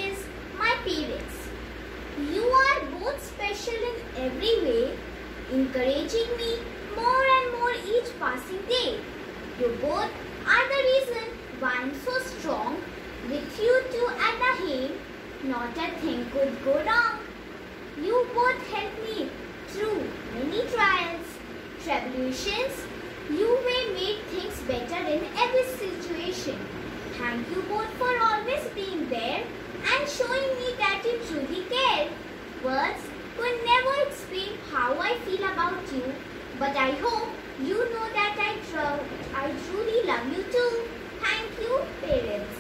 is my parents. You are both special in every way, encouraging me more and more each passing day. You both are the reason why I'm so strong. With you two at the helm, not a thing could go wrong. You both helped me through many trials, tribulations. You will make things better in every situation. Thank you both for always being there and showing me that you truly care. Words could never explain how I feel about you, but I hope you know that I truly love you too. Thank you, parents.